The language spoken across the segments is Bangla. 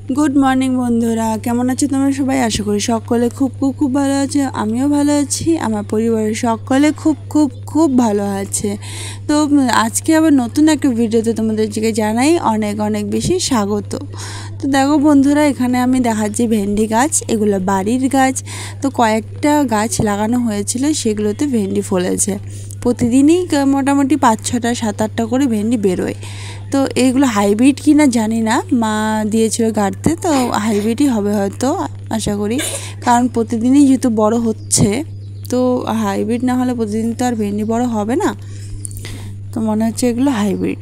গুড মর্নিং বন্ধুরা, কেমন আছো তোমরা সবাই? আশা করি সকলে খুব খুব খুব ভালো আছে। আমিও ভালো আছি, আমার পরিবারের সকলে খুব খুব খুব ভালো আছে। তো আজকে আবার নতুন একটা ভিডিওতে তোমাদেরকে জানাই অনেক অনেক বেশি স্বাগত। তো দেখো বন্ধুরা, এখানে আমি দেখাচ্ছি ভেন্ডি গাছ। এগুলো বাড়ির গাছ। তো কয়েকটা গাছ লাগানো হয়েছিল, সেগুলোতে ভেন্ডি ফলেছে। প্রতিদিনই মোটামুটি 5-6টা 7-8টা করে ভেন্ডি বেরোয়। তো এইগুলো হাইব্রিড কি না জানি না, মা দিয়েছিল গাড়তে, তো হাইব্রিডই হবে হয়তো আশা করি, কারণ প্রতিদিনই যেহেতু বড় হচ্ছে, তো হাইব্রিড না হলে প্রতিদিন তো আর ভেন্ডি বড় হবে না। তো মনে হচ্ছে এগুলো হাইব্রিড।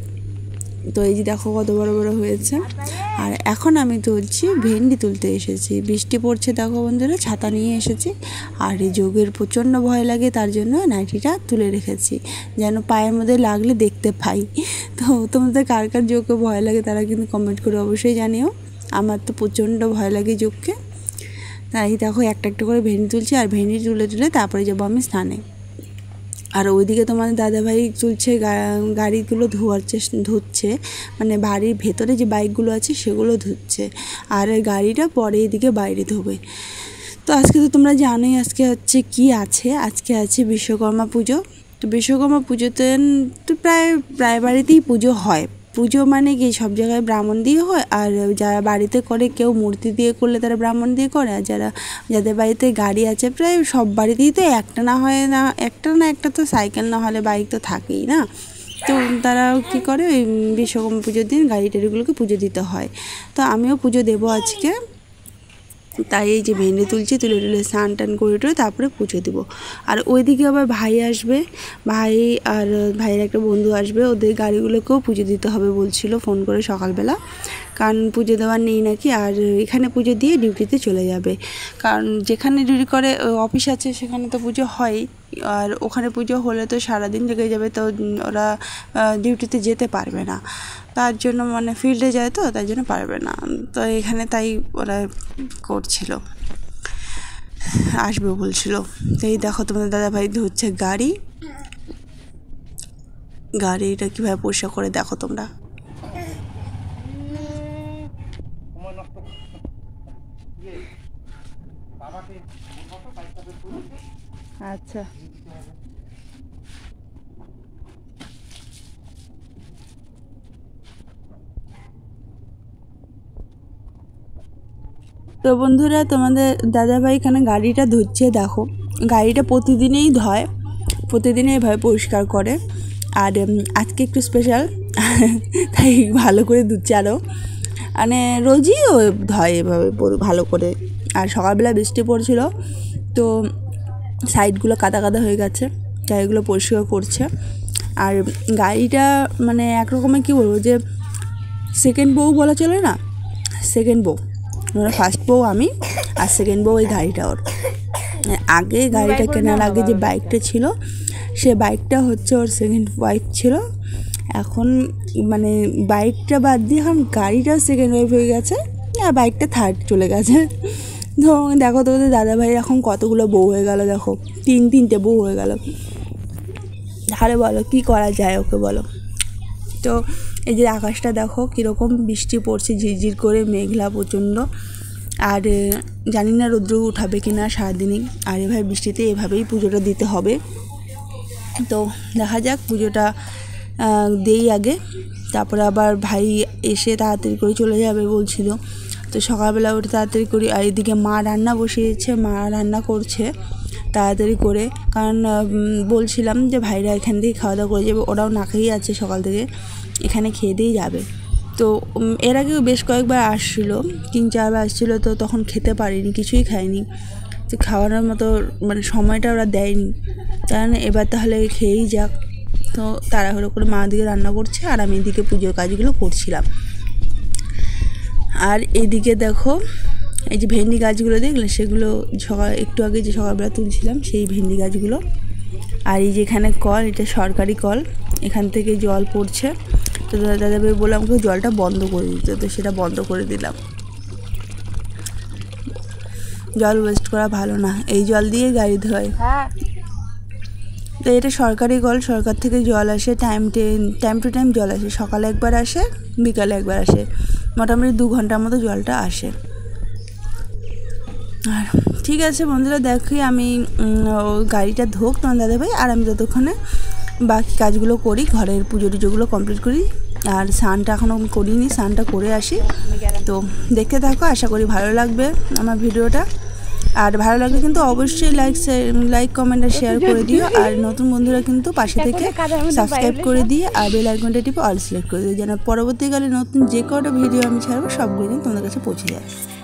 তো এই যে দেখো কত বড় বড় হয়েছে। আর এখন আমি তুলছি, ভেন্ডি তুলতে এসেছি। বৃষ্টি পড়ছে দেখো বন্ধুরা, ছাতা নিয়ে এসেছি। আর এই যোগের প্রচণ্ড ভয় লাগে, তার জন্য নাইটিটা তুলে রেখেছি যেন পায়ের মধ্যে লাগলে দেখতে পাই। তো তোমাদের কার কার যোগকে ভয় লাগে তারা কিন্তু কমেন্ট করে অবশ্যই জানিও। আমার তো প্রচণ্ড ভয় লাগে যোগকে। তাই দেখো একটা একটা করে ভেন্ডি তুলছি, আর ভেন্ডি তুলে তুলে তারপরে যাবো আমি স্নানে। আর ওইদিকে তোমাদের দাদাভাই চলছে গাড়িগুলো ধুচ্ছে, মানে বাড়ির ভেতরে যে বাইকগুলো আছে সেগুলো ধুচ্ছে, আর গাড়িটা পরে এদিকে বাইরে ধোবে। তো আজকে তো তোমরা জানোই আজকে হচ্ছে কি আছে, আজকে আছে বিশ্বকর্মা পুজো। তো বিশ্বকর্মা পুজোতে তো প্রায় বাড়িতেই পুজো হয়। পুজো মানে কি, সব জায়গায় ব্রাহ্মণ দিয়ে হয়, আর যারা বাড়িতে করে কেউ মূর্তি দিয়ে করলে তারা ব্রাহ্মণ দিয়ে করে, আর যাদের বাড়িতে গাড়ি আছে প্রায় সব বাড়িতেই তো একটা না একটা তো সাইকেল না হলে বাইক তো থাকেই না। তো তারা কী করে, ওই বিশ্বকর্মা পুজোর দিন গাড়ি টাড়িগুলোকে পুজো দিতে হয়। তো আমিও পুজো দেবো আজকে, তাই এই যে ভেন্ডি তুলছি, তুলে স্নান টান করে তারপরে পুজো দেবো। আর ওইদিকে আবার ভাই আসবে, ভাই আর ভাইয়ের একটা বন্ধু আসবে, ওদের গাড়িগুলোকেও পুজো দিতে হবে বলছিল ফোন করে সকালবেলা, কারণ পুজো দেওয়ার নেই নাকি। আর এখানে পুজো দিয়ে ডিউটিতে চলে যাবে, কারণ যেখানে ডিউটি করে অফিস আছে সেখানে তো পুজো হয়, আর ওখানে পুজো হলে তো সারাদিন লেগে যাবে, তো ওরা ডিউটিতে যেতে পারবে না, তার জন্য মানে ফিল্ডে যায় তো তাই জন্য পারবে না। তো এখানে তাই ওরা করছিল, আসবে বলছিল। তো এই দেখো তোমাদের দাদাভাই ধরছে গাড়িটা কীভাবে পরিষ্কার করে দেখো তোমরা। আচ্ছা, তো বন্ধুরা তোমাদের দাদাভাই এখানে গাড়িটা ধুচ্ছে দেখো। গাড়িটা প্রতিদিনই ধয়, প্রতিদিনই এভাবে পরিষ্কার করে, আর আজকে একটু স্পেশাল তাই ভালো করে ধুচ্ছে আরও, মানে রোজই ও ধয় এভাবে ভালো করে। আর সকালবেলা বৃষ্টি পড়ছিল, তো সাইডগুলো কাদা কাদা হয়ে গেছে, তাই এগুলো পরিষ্কার করছে। আর গাড়িটা মানে একরকমের কী বলবো, যে সেকেন্ড বউ বলা চলে না, সেকেন্ড বউ, মানে ফার্স্ট বউ আমি, আর সেকেন্ড বউ এই গাড়িটা ওর। আগে গাড়িটা কেনার আগে যে বাইকটা ছিল, সে বাইকটা হচ্ছে ওর সেকেন্ড ওয়াইফ ছিল। এখন মানে বাইকটা বাদ দিয়ে এখন গাড়িটাও সেকেন্ড ওয়াইফ হয়ে গেছে, আর বাইকটা থার্ড চলে গেছে। তো দেখো তোমাদের দাদাভাই এখন কতগুলো বউ হয়ে গেল, দেখো 3-3টে বউ হয়ে গেল। তাহলে বলো কী করা যায় ওকে বলো। তো এই যে আকাশটা দেখো কীরকম বৃষ্টি পড়ছে, ঝিরঝির করে মেঘলা প্রচণ্ড, আর জানি না রৌদ্র উঠাবে কি না সারাদিনই। আর এভাবে বৃষ্টিতে এভাবেই পুজোটা দিতে হবে। তো দেখা যাক, পুজোটা দেই আগে, তারপরে আবার ভাই এসে তাড়াতাড়ি করে চলে যাবে বলছিল। তো সকালবেলা উঠে তাড়াতাড়ি করি, আর এদিকে মা রান্না বসিয়েছে, মা রান্না করছে তাড়াতাড়ি করে, কারণ বলছিলাম যে ভাইরা এখান থেকে খাওয়া দাওয়া করে যাবে, ওরাও না খেয়েই আছে সকাল থেকে, এখানে খেয়ে দিয়েই যাবে। তো এর আগেও বেশ কয়েকবার আসছিলো, 3-4 বার আসছিলো, তো তখন খেতে পারিনি, কিছুই খাইনি, তো খাওয়ানোর মতো মানে সময়টা ওরা দেয়নি, কারণ এবার তাহলে খেয়েই যাক। তো তাড়াহুড়ো করে মা দিকে রান্না করছে, আর আমি এদিকে পুজোর কাজগুলো করছিলাম। আর এদিকে দেখো এই যে ভেন্ডি গাছগুলো দেখলে, সেগুলো একটু আগে যে সকালবেলা তুলছিলাম সেই ভেন্ডি গাছগুলো। আর এই যে এখানে কল, এটা সরকারি কল, এখান থেকে জল পড়ছে। তো দাদাভাই বললাম আমাকে জলটা বন্ধ করে দিতে, তো সেটা বন্ধ করে দিলাম। জল ওয়েস্ট করা ভালো না, এই জল দিয়ে গাড়ি ধোয়। তো এটা সরকারি কল, সরকার থেকে জল আসে, টাইম টু টাইম জল আসে, সকালে একবার আসে, বিকালে একবার আসে, মোটামুটি 2 ঘন্টার মতো জলটা আসে। আর ঠিক আছে বন্ধুরা, দেখি আমি গাড়িটা ধোক তোমার দাদাভাই, আর আমি ততক্ষণে বাকি কাজগুলো করি, ঘরের পুজো টুজোগুলো কমপ্লিট করি। আর স্নানটা এখনও করিনি, স্নানটা করে আসি। তো দেখতে থাকো, আশা করি ভালো লাগবে আমার ভিডিওটা। আর ভালো লাগলে কিন্তু অবশ্যই লাইক কমেন্ট আর শেয়ার করে দিও। আর নতুন বন্ধুরা কিন্তু পাশে থেকে সাবস্ক্রাইব করে দিয়ে আর বেল আইকনটা টিপে অল সিলেক্ট করে দিও, যেন পরবর্তীকালে নতুন যে কটা ভিডিও আমি ছাড়বো সবগুলো যেন তোমাদের কাছে পৌঁছে যায়।